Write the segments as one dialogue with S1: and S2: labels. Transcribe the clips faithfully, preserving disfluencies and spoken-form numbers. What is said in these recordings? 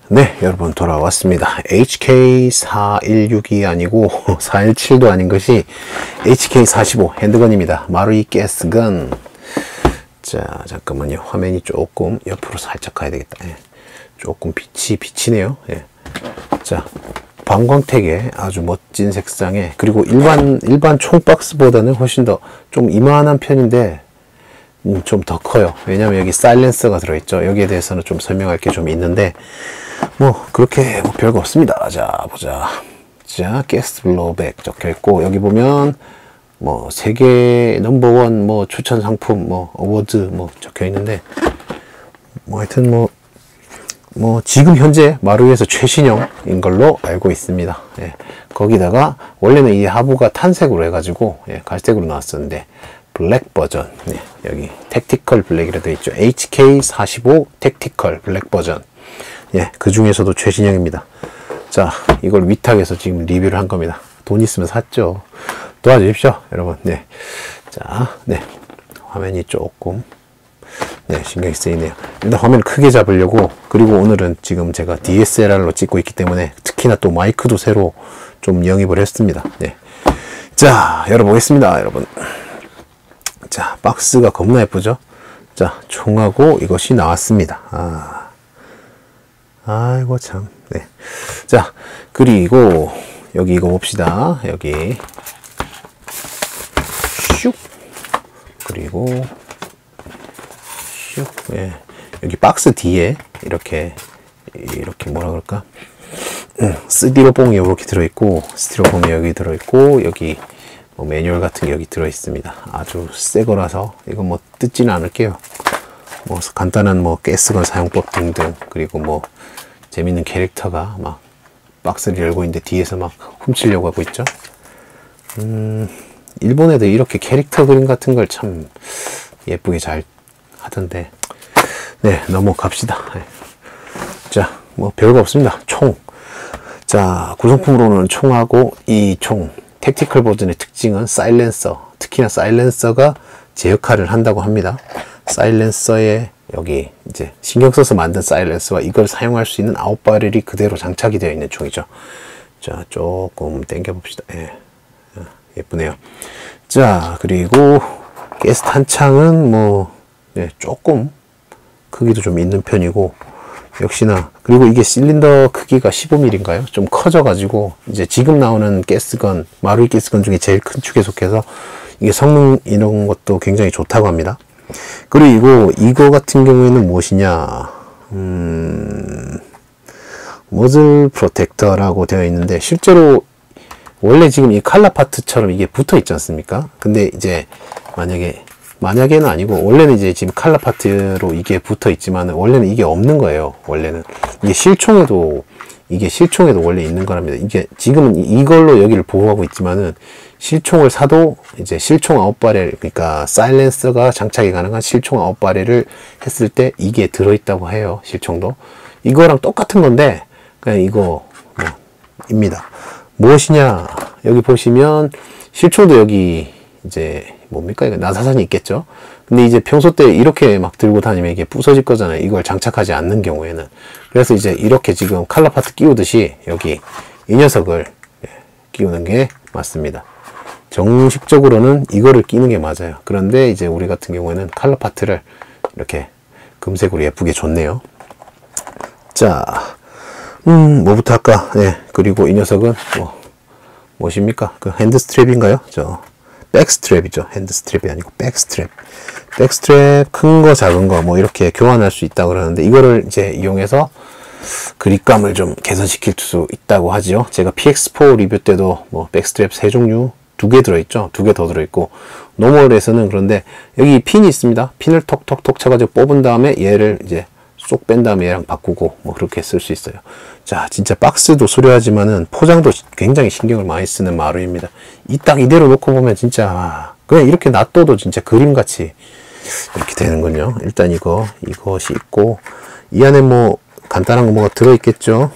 S1: 네, 여러분 돌아왔습니다. 에이치케이 사일육이 아니고 사일칠도 아닌 것이 에이치케이 사십오 핸드건입니다. 마루이 가스건. 자, 잠깐만요. 화면이 조금 옆으로 살짝 가야 되겠다. 예. 조금 빛이 비치네요. 예. 자, 방광택에 아주 멋진 색상에, 그리고 일반 일반 총박스보다는 훨씬 더 좀 이만한 편인데 음, 좀 더 커요. 왜냐면 여기 사일렌서가 들어있죠. 여기에 대해서는 좀 설명할 게 좀 있는데 뭐 그렇게 뭐 별거 없습니다. 자, 보자. 자, 가스 블로우백 적혀있고, 여기 보면 뭐 세계 넘버원 뭐 추천 상품 뭐 어워드 뭐 적혀있는데, 뭐 하여튼 뭐 뭐 지금 현재 마루이에서 최신형인 걸로 알고 있습니다. 예. 거기다가 원래는 이 하부가 탄색으로 해가지고 예, 갈색으로 나왔었는데 블랙 버전, 네, 여기 택티컬 블랙이라 되어 있죠. 에이치케이 사십오 택티컬 블랙 버전. 예, 그 중에서도 최신형입니다. 자, 이걸 위탁해서 지금 리뷰를 한 겁니다. 돈 있으면 샀죠. 도와주십시오, 여러분. 네. 자, 네. 화면이 조금, 네, 신경이 쓰이네요. 일단 화면을 크게 잡으려고, 그리고 오늘은 지금 제가 디에스엘알로 찍고 있기 때문에 특히나 또 마이크도 새로 좀 영입을 했습니다. 네. 자, 열어보겠습니다, 여러분. 자, 박스가 겁나 예쁘죠? 자, 총하고 이것이 나왔습니다. 아, 아이고 참. 네. 자, 그리고 여기 이거 봅시다. 여기 슉. 그리고 슉. 예. 여기 박스 뒤에 이렇게 이렇게 뭐라 그럴까? 음, 스티로폼이 이렇게 들어있고, 스티로폼이 여기 들어있고, 여기 뭐 매뉴얼 같은 게 여기 들어 있습니다. 아주 새 거라서 이거 뭐 뜯지는 않을게요. 뭐 간단한 뭐 가스건 사용법 등등, 그리고 뭐 재밌는 캐릭터가 막 박스를 열고 있는데 뒤에서 막 훔치려고 하고 있죠. 음, 일본 애들 이렇게 캐릭터 그림 같은 걸 참 예쁘게 잘 하던데. 네, 넘어갑시다. 네. 자, 뭐 별거 없습니다. 총. 자, 구성품으로는 총하고 이 총. 택티컬 버전의 특징은 사일렌서, 특히나 사일렌서가 제 역할을 한다고 합니다. 사일렌서에 여기 이제 신경 써서 만든 사일렌서와 이걸 사용할 수 있는 아홉 바렐이 그대로 장착이 되어 있는 총이죠. 자, 조금 당겨 봅시다. 예. 예쁘네요. 자, 그리고 가스 탄창은 뭐 네, 조금 크기도 좀 있는 편이고, 역시나, 그리고 이게 실린더 크기가 십오 밀리미터인가요? 좀 커져가지고, 이제 지금 나오는 가스건, 마루이 가스건 중에 제일 큰 축에 속해서, 이게 성능 이런 것도 굉장히 좋다고 합니다. 그리고 이거 같은 경우에는 무엇이냐, 음, 머즐 프로텍터라고 되어 있는데, 실제로, 원래 지금 이 칼라 파트처럼 이게 붙어 있지 않습니까? 근데 이제, 만약에, 만약에는 아니고, 원래는 이제 지금 칼라 파트로 이게 붙어 있지만, 원래는 이게 없는 거예요. 원래는. 이게 실총에도, 이게 실총에도 원래 있는 거랍니다. 이게 지금은 이걸로 여기를 보호하고 있지만은, 실총을 사도 이제 실총 아홉 바렐, 그러니까 사일렌서가 장착이 가능한 실총 아홉 바렐을 했을 때 이게 들어있다고 해요. 실총도. 이거랑 똑같은 건데, 그냥 이거, 뭐, 입니다. 무엇이냐. 여기 보시면, 실총도 여기, 이제, 뭡니까? 이거 나사선이 있겠죠? 근데 이제 평소 때 이렇게 막 들고 다니면 이게 부서질 거잖아요. 이걸 장착하지 않는 경우에는. 그래서 이제 이렇게 지금 칼라 파트 끼우듯이 여기 이 녀석을 끼우는 게 맞습니다. 정식적으로는 이거를 끼는 게 맞아요. 그런데 이제 우리 같은 경우에는 칼라 파트를 이렇게 금색으로 예쁘게 줬네요. 자, 음, 뭐부터 할까? 네. 그리고 이 녀석은 뭐, 무엇입니까? 그 핸드 스트랩인가요? 저, 백스트랩이죠. 핸드스트랩이 아니고 백스트랩. 백스트랩 큰 거 작은 거 뭐 이렇게 교환할 수 있다고 그러는데, 이거를 이제 이용해서 그립감을 좀 개선시킬 수 있다고 하지요. 제가 피엑스 사 리뷰 때도 뭐 백스트랩 세 종류 두 개 들어있죠. 두 개 더 들어있고, 노멀에서는 그런데 여기 핀이 있습니다. 핀을 톡톡톡 쳐가지고 뽑은 다음에 얘를 이제 쏙 뺀 다음에 얘랑 바꾸고 뭐 그렇게 쓸 수 있어요. 자, 진짜 박스도 수려하지만은 포장도 굉장히 신경을 많이 쓰는 마루입니다. 이 딱 이대로 놓고 보면 진짜 그냥 이렇게 놔둬도 진짜 그림같이 이렇게 되는군요. 일단 이거 이것이 있고, 이 안에 뭐 간단한 거 뭐가 들어있겠죠.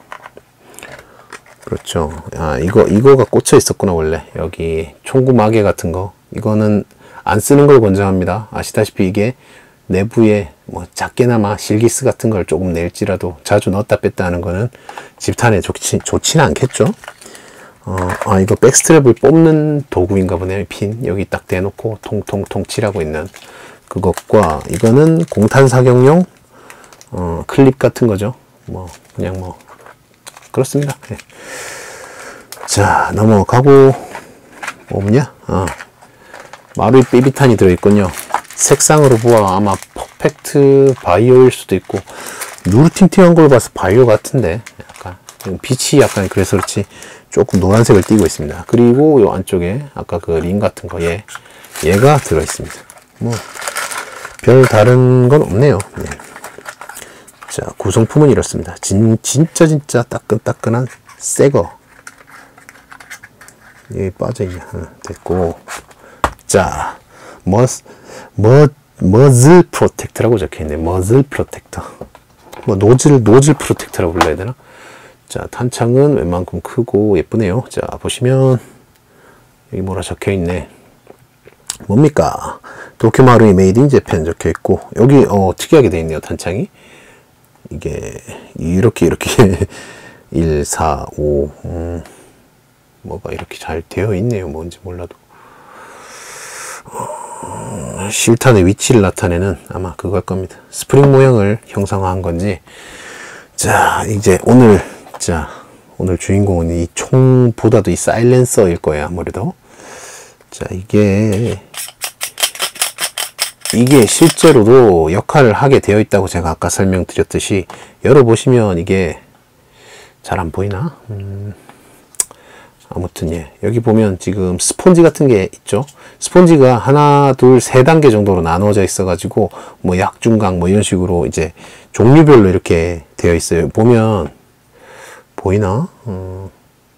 S1: 그렇죠. 아, 이거 이거가 꽂혀 있었구나. 원래 여기 총구 마개 같은 거, 이거는 안 쓰는 걸 권장합니다. 아시다시피 이게 내부에 뭐 작게나마 실기스 같은 걸 조금 낼지라도 자주 넣었다 뺐다 하는 거는 집탄에 좋지, 좋지는 않겠죠. 어, 아, 이거 백스트랩을 뽑는 도구인가 보네요. 핀 여기 딱 대놓고 통통통 칠하고 있는 그것과, 이거는 공탄 사격용 어, 클립 같은 거죠. 뭐 그냥 뭐 그렇습니다. 네. 자, 넘어가고 뭐냐? 아, 마루이 삐비탄이 들어있군요. 색상으로 보아 아마 퍼펙트 바이오일 수도 있고, 누르팅팅한 걸 봐서 바이오 같은데 약간 빛이 약간 그래서 그렇지 조금 노란색을 띠고 있습니다. 그리고 요 안쪽에 아까 그 링 같은 거 얘, 얘가 들어있습니다. 뭐 별 다른 건 없네요. 네. 자, 구성품은 이렇습니다. 진, 진짜 진짜 따끈따끈한 새거. 여기 빠져있냐. 응, 됐고. 자, 머스, 머, 머즐 프로텍터라고 적혀있네. 머즐 프로텍터. 뭐, 노즐, 노즐 프로텍터라고 불러야 되나? 자, 탄창은 웬만큼 크고 예쁘네요. 자, 보시면, 여기 뭐라 적혀있네. 뭡니까? 도쿄마루이 메이드 인 재팬 적혀있고, 여기, 어, 특이하게 되어 있네요. 탄창이. 이게, 이렇게, 이렇게, 일, 사, 오, 음, 뭐가 이렇게 잘 되어 있네요. 뭔지 몰라도. 어, 실탄의 위치를 나타내는 아마 그걸 겁니다. 스프링 모양을 형상화한 건지. 자, 이제 오늘, 자, 오늘 주인공은 이 총보다도 이 사일렌서일 거예요. 아무래도. 자, 이게, 이게 실제로도 역할을 하게 되어 있다고 제가 아까 설명드렸듯이, 열어보시면 이게 잘 안 보이나? 음, 아무튼 예, 여기 보면 지금 스폰지 같은 게 있죠. 스폰지가 하나, 둘, 세 단계 정도로 나눠져 있어 가지고 뭐 약중강 뭐 이런 식으로 이제 종류별로 이렇게 되어 있어요. 보면 보이나? 음,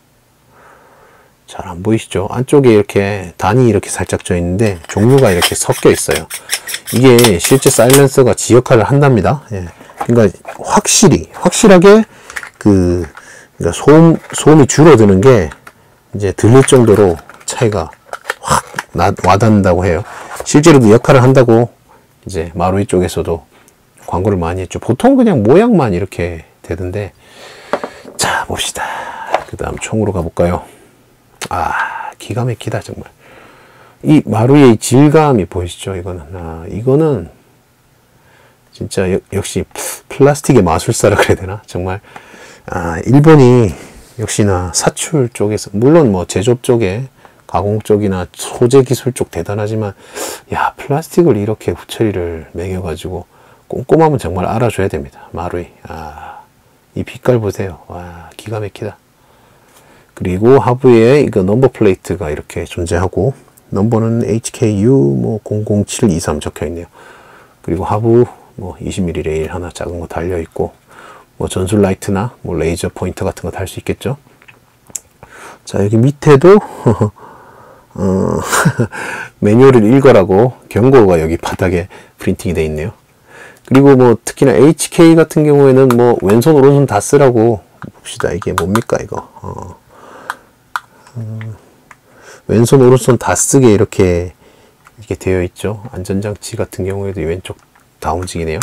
S1: 잘 안 보이시죠? 안쪽에 이렇게 단이 이렇게 살짝 져 있는데 종류가 이렇게 섞여 있어요. 이게 실제 사일렌서가 지 역할을 한답니다. 예. 그러니까 확실히 확실하게 그 그러니까 소음 소음이 줄어드는 게 이제 들릴 정도로 차이가 확 나, 와닿는다고 해요. 실제로도 역할을 한다고 이제 마루이 쪽에서도 광고를 많이 했죠. 보통 그냥 모양만 이렇게 되던데. 자, 봅시다. 그 다음 총으로 가볼까요? 아, 기가 막히다 정말. 이 마루이의 질감이 보이시죠? 이거는 아, 이거는 진짜 여, 역시 플라스틱의 마술사라 그래야 되나? 정말 아, 일본이 역시나 사출 쪽에서, 물론 뭐 제조업 쪽에 가공 쪽이나 소재 기술 쪽 대단하지만, 야, 플라스틱을 이렇게 후처리를 매겨가지고 꼼꼼하면 정말 알아줘야 됩니다. 마루이. 아, 이 빛깔 보세요. 와, 기가 막히다. 그리고 하부에 이거 넘버 플레이트가 이렇게 존재하고, 넘버는 에이치케이유 뭐 공공칠이삼 적혀 있네요. 그리고 하부 뭐 이십 밀리미터 레일 하나 작은 거 달려 있고, 뭐 전술 라이트나 뭐 레이저 포인터 같은 거 달 수 있겠죠. 자, 여기 밑에도 어, 매뉴얼을 읽어라고 경고가 여기 바닥에 프린팅이 되어 있네요. 그리고 뭐 특히나 에이치케이 같은 경우에는 뭐 왼손 오른손 다 쓰라고. 봅시다. 이게 뭡니까 이거. 어, 음, 왼손 오른손 다 쓰게 이렇게 이렇게 되어 있죠. 안전장치 같은 경우에도 왼쪽 다 움직이네요.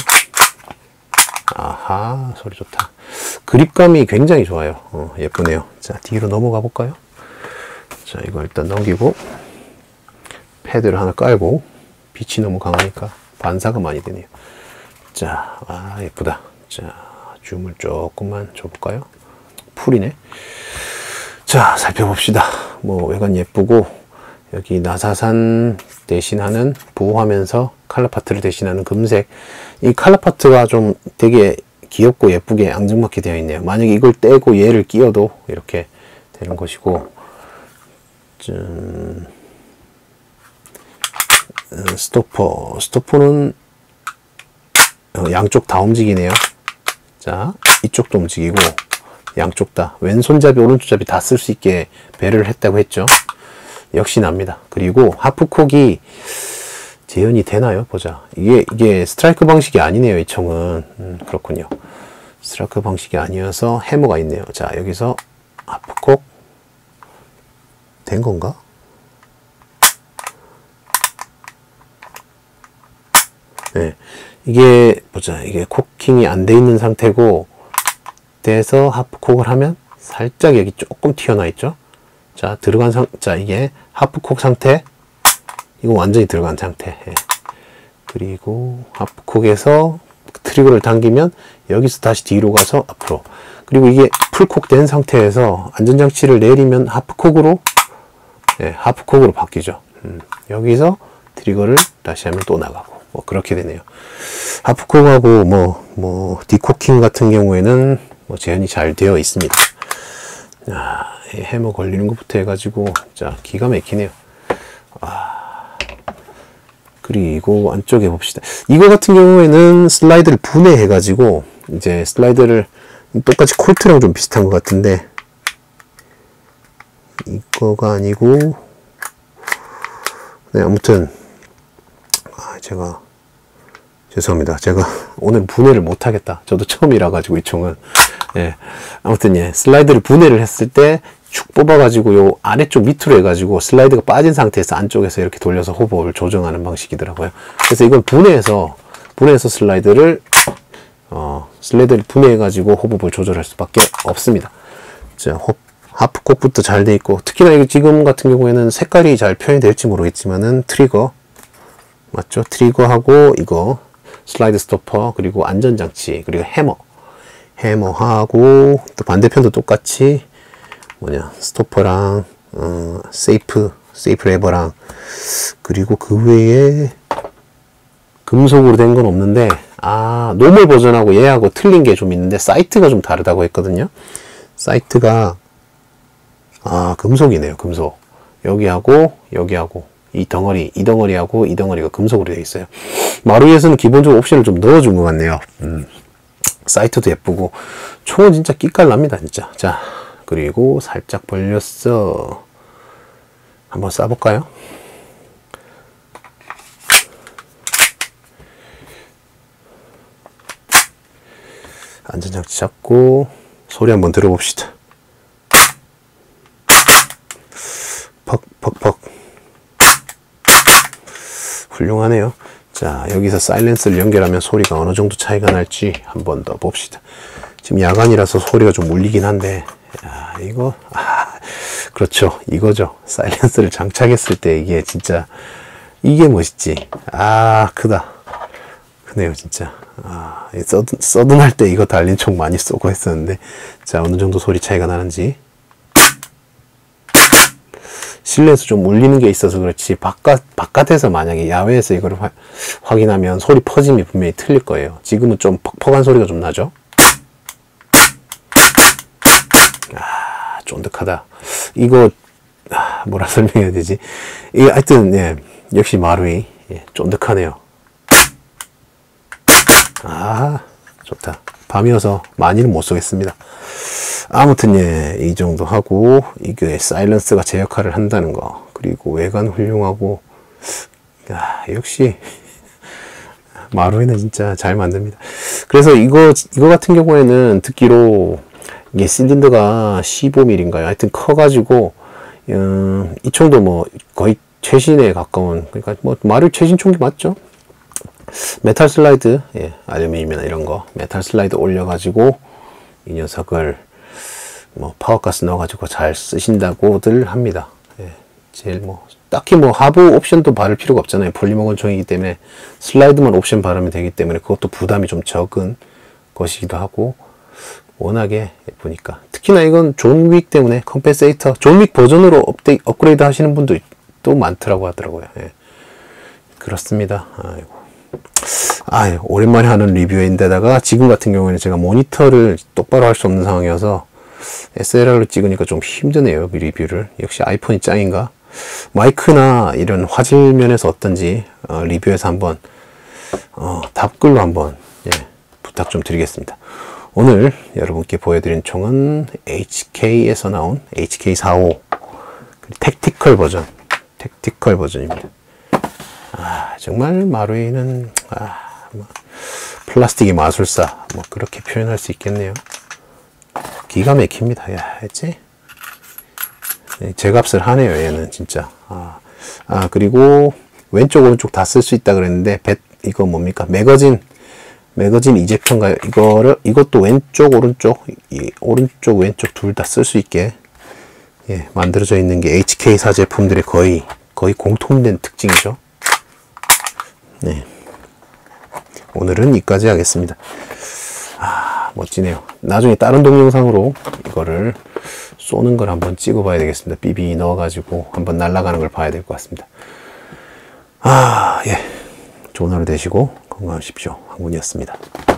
S1: 아하, 소리 좋다. 그립감이 굉장히 좋아요. 어, 예쁘네요. 자, 뒤로 넘어가 볼까요? 자, 이거 일단 넘기고 패드를 하나 깔고, 빛이 너무 강하니까 반사가 많이 되네요. 자, 아, 예쁘다. 자, 줌을 조금만 줘볼까요? 풀이네. 자, 살펴봅시다. 뭐 외관 예쁘고, 여기 나사산 대신하는 보호하면서 칼라 파트를 대신하는 금색, 이 칼라 파트가 좀 되게 귀엽고 예쁘게 앙증맞게 되어 있네요. 만약에 이걸 떼고 얘를 끼워도 이렇게 되는 것이고, 좀 스토퍼 스토퍼는 양쪽 다 움직이네요. 자, 이쪽도 움직이고 양쪽 다 왼손잡이 오른손잡이 다 쓸 수 있게 배려를 했다고 했죠. 역시 납니다. 그리고 하프콕이 재현이 되나요? 보자. 이게 이게 스트라이크 방식이 아니네요. 이 총은. 음, 그렇군요. 스트라이크 방식이 아니어서 해머가 있네요. 자, 여기서 하프콕 된 건가? 네. 이게 보자, 이게 코킹이 안 돼 있는 상태고 돼서 하프콕을 하면 살짝 여기 조금 튀어나와 있죠. 자, 들어간 상, 자, 이게 하프콕 상태, 이거 완전히 들어간 상태. 예. 그리고 하프콕에서 트리거를 당기면 여기서 다시 뒤로 가서 앞으로. 그리고 이게 풀콕 된 상태에서 안전장치를 내리면 하프콕으로, 예, 하프콕으로 바뀌죠. 음, 여기서 트리거를 다시 하면 또 나가고. 뭐 그렇게 되네요. 하프콕하고 뭐, 뭐, 디코킹 같은 경우에는 뭐 재현이 잘 되어 있습니다. 아, 이 해머 걸리는 것부터 해가지고, 자, 기가 막히네요. 아, 그리고 안쪽에 봅시다. 이거 같은 경우에는 슬라이드를 분해해가지고, 이제 슬라이드를 똑같이 콜트랑 좀 비슷한 것 같은데, 이거가 아니고, 네, 아무튼, 아, 제가, 죄송합니다. 제가 오늘 분해를 못하겠다. 저도 처음이라 가지고 이 총은. 예. 아무튼 예. 슬라이드를 분해를 했을 때 축 뽑아가지고 요 아래쪽 밑으로 해가지고 슬라이드가 빠진 상태에서 안쪽에서 이렇게 돌려서 호법을 조정하는 방식이더라고요. 그래서 이건 분해해서, 분해해서 슬라이드를, 어, 슬라이드를 분해해가지고 호법을 조절할 수밖에 없습니다. 자, 호, 하프콕부터 잘 돼 있고, 특히나 이거 지금 같은 경우에는 색깔이 잘 표현이 될지 모르겠지만은 트리거. 맞죠? 트리거하고 이거. 슬라이드 스토퍼, 그리고 안전장치, 그리고 해머. 해머하고, 또 반대편도 똑같이, 뭐냐, 스토퍼랑, 어, 세이프, 세이프 레버랑, 그리고 그 외에, 금속으로 된 건 없는데, 아, 노멀 버전하고 얘하고 틀린 게 좀 있는데, 사이트가 좀 다르다고 했거든요. 사이트가, 아, 금속이네요, 금속. 여기하고, 여기하고. 이 덩어리, 이 덩어리하고 이 덩어리가 금속으로 되어 있어요. 마루이에서는 기본적으로 옵션을 좀 넣어준 것 같네요. 음, 사이트도 예쁘고, 총은 진짜 끼깔납니다, 진짜. 자, 그리고 살짝 벌렸어. 한번 쏴볼까요? 안전장치 잡고, 소리 한번 들어봅시다. 퍽퍽퍽. 훌륭하네요. 자, 여기서 사일렌스를 연결하면 소리가 어느 정도 차이가 날지 한 번 더 봅시다. 지금 야간이라서 소리가 좀 울리긴 한데, 야, 이거, 아, 그렇죠. 이거죠. 사일렌스를 장착했을 때 이게 진짜, 이게 멋있지. 아, 크다. 크네요, 진짜. 아, 서든, 서든할 때 이거 달린 총 많이 쏘고 했었는데, 자, 어느 정도 소리 차이가 나는지. 실내에서 좀 울리는 게 있어서 그렇지, 바깥, 바깥에서 만약에 야외에서 이걸 화, 확인하면 소리 퍼짐이 분명히 틀릴 거예요. 지금은 좀 퍽퍽한 소리가 좀 나죠? 아, 쫀득하다. 이거, 아, 뭐라 설명해야 되지? 이게 하여튼, 예, 역시 마루이, 예, 쫀득하네요. 아, 좋다. 밤이어서 많이는 못 쏘겠습니다. 아무튼 예, 이 정도 하고, 이게 사일런스가 제 역할을 한다는 거, 그리고 외관 훌륭하고, 야, 역시 마루이는 진짜 잘 만듭니다. 그래서 이거 이거 같은 경우에는 듣기로 이게 실린더가 십오 밀리미터인가요? 하여튼 커가지고, 음, 이 총도 뭐 거의 최신에 가까운, 그러니까 뭐 마루이 최신 총기 맞죠? 메탈 슬라이드, 예, 알루미늄이나 이런 거 메탈 슬라이드 올려가지고 이 녀석을 뭐 파워가스 넣어가지고 잘 쓰신다고들 합니다. 예, 제일 뭐 딱히 뭐 하부 옵션도 바를 필요가 없잖아요. 폴리머 권총이기 때문에 슬라이드만 옵션 바르면 되기 때문에 그것도 부담이 좀 적은 것이기도 하고, 워낙에 예쁘니까. 특히나 이건 존 윅 때문에 컴펜세이터, 존 윅 버전으로 업데이, 업그레이드 하시는 분도 또 많더라고 하더라고요. 예, 그렇습니다. 아이고. 아, 오랜만에 하는 리뷰인데다가 지금 같은 경우에는 제가 모니터를 똑바로 할 수 없는 상황이어서 에스엘알로 찍으니까 좀 힘드네요, 리뷰를. 역시 아이폰이 짱인가? 마이크나 이런 화질 면에서 어떤지 어, 리뷰에서 한번 어, 답글로 한번 예, 부탁 좀 드리겠습니다. 오늘 여러분께 보여드린 총은 에이치케이에서 나온 에이치케이 사십오 택티컬 버전, 택티컬 버전입니다. 아, 정말 마루이는 아, 뭐, 플라스틱의 마술사, 뭐 그렇게 표현할 수 있겠네요. 기가 막힙니다. 야, 했지? 제 값을 하네요, 얘는 진짜. 아, 아 그리고 왼쪽 오른쪽 다 쓸 수 있다 그랬는데 배, 이거 뭡니까? 매거진, 매거진 이젝터인가요? 이거를, 이것도 왼쪽, 오른쪽, 이 오른쪽, 왼쪽 둘 다 쓸 수 있게, 예, 만들어져 있는 게 에이치케이사 제품들의 거의, 거의 공통된 특징이죠. 네. 오늘은 여기까지 하겠습니다. 아, 멋지네요. 나중에 다른 동영상으로 이거를 쏘는 걸 한번 찍어 봐야 되겠습니다. 비비 넣어가지고 한번 날아가는 걸 봐야 될 것 같습니다. 아, 예. 좋은 하루 되시고 건강하십시오. 황군이었습니다.